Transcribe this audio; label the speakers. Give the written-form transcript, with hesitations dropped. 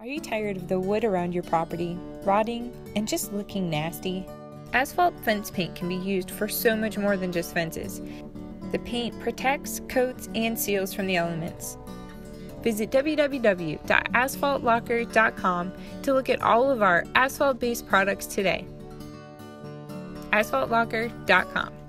Speaker 1: Are you tired of the wood around your property rotting and just looking nasty? Asphalt fence paint can be used for so much more than just fences. The paint protects, coats, and seals from the elements. Visit www.asphaltlocker.com to look at all of our asphalt-based products today. asphaltlocker.com